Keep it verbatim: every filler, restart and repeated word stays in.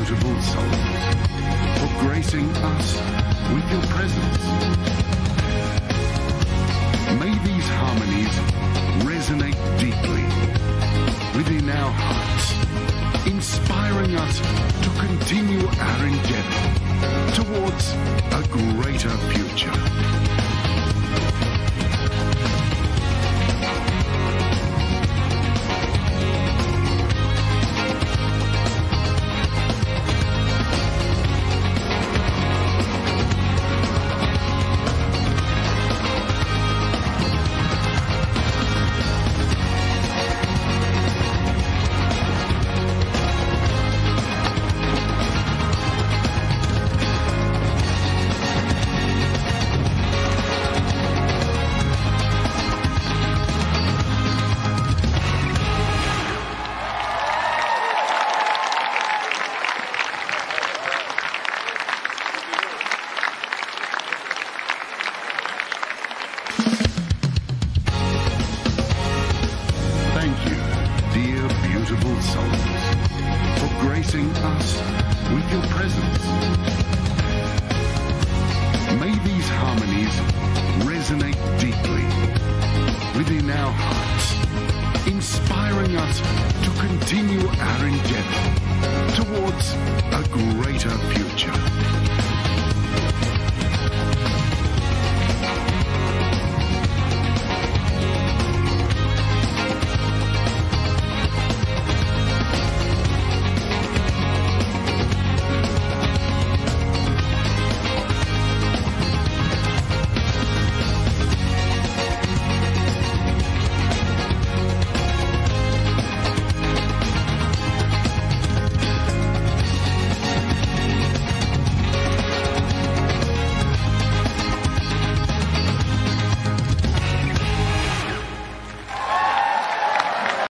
beautiful souls, for gracing us with your presence. May these harmonies resonate deeply within our hearts, inspiring us to continue our endeavor towards a greater future. Beautiful souls, for gracing us with your presence. May these harmonies resonate deeply within our hearts, inspiring us to continue our endeavor towards